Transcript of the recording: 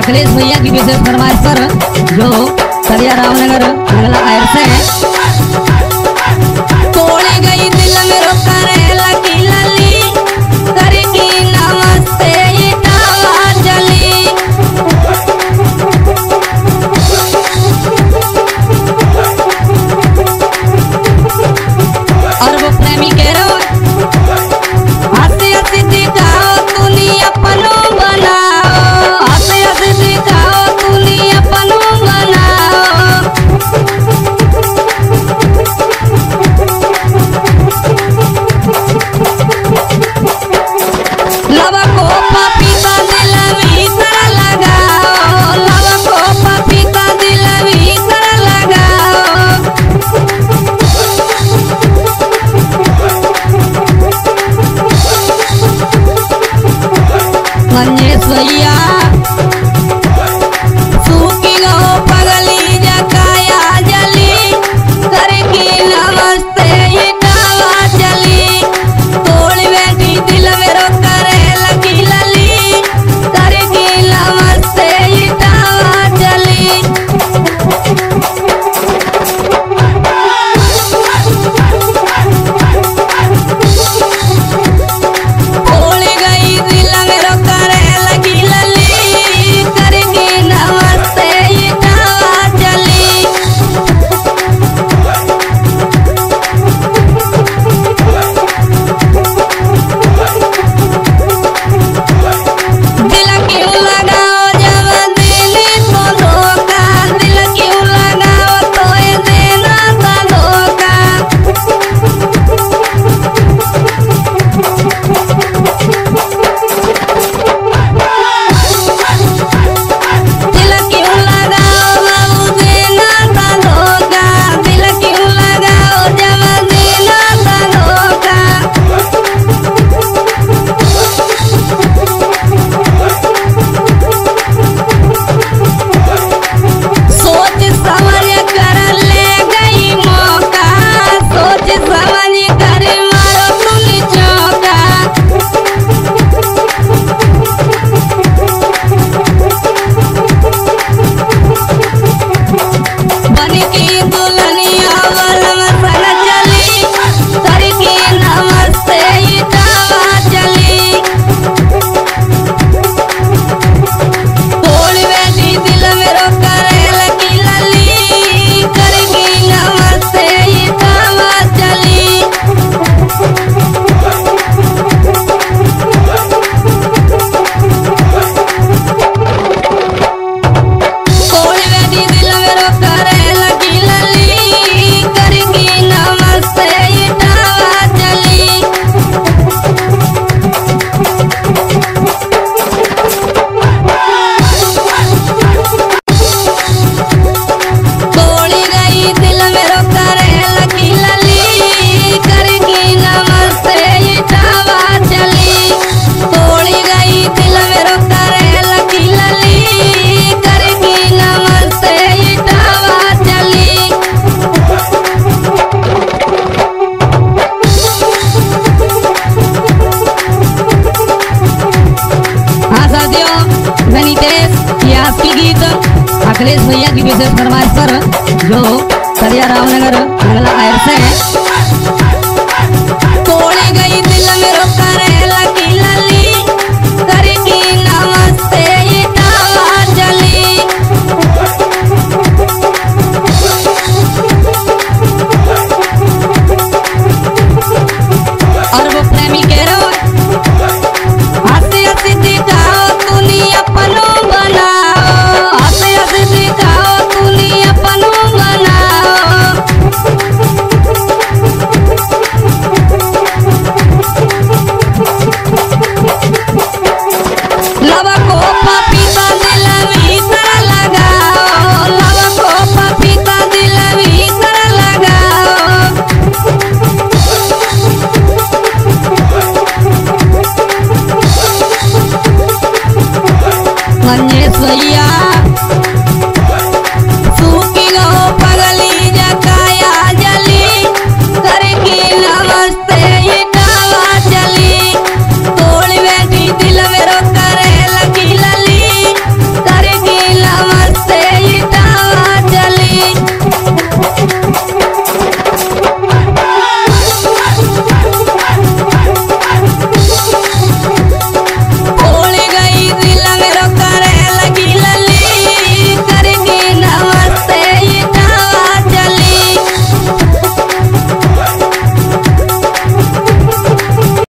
अखिलेश भैया की विशेष फरमाइश पर जो सरिया रामनगर मंगला आयर से तोड़े गई दिल में रोका रहेला की लली करके नमस्ते इटावा जली और वो प्रेमी कह रहा हंसी हंसी दिखाओ तूने अपनो बनाओ हंसी हंसी दिखाओ तूने अपनो बनाओ लवा को पापी का दिल भीतर लगाओ लवा को पापी का दिल भीतर लगाओ मन्नेश्वरिया सूखी गो पगली जकाया जली करके नमस्ते इटावा जली तोड़ बैठी दिल में रोका रहेला की लली करके नमस्ते इटावा जली तोड़ गई दिल में रोका रहेला की लली करके नमस्ते इटावा जली दिल क्यों लगाओ जब देने तो धोखा दिल क्यों लगाओ तो ये देना था धोखा दिल क्यों लगाओ बाबू देना था धोखा दिल क्यों लगाओ जब देना था धोखा सोच समझ कर ले गई मौका सोच समझ कर मारो तुम चौका बन की दुल्हनिया बलम सन चली करके नमस्ते इटावा चली तोड़ बैठी दिल में रोका रहेला की लली करके नमस्ते इटावा चली तोड़ बैठी दिल में रोका रहेला की लली करके नमस्ते इटावा चली तोड़ी गई दिल में रोका रहेला की लली करके नमस्ते इटावा चली तोड़ी गई दिल में रोका रहेला की लली करके नमस्ते इटावा चली हाँ साथियों मैं नितेश ये आपकी गीत अखिलेश भैया की विशेष फरमाइश पर जो सरिया रामनगर मंगला आयर से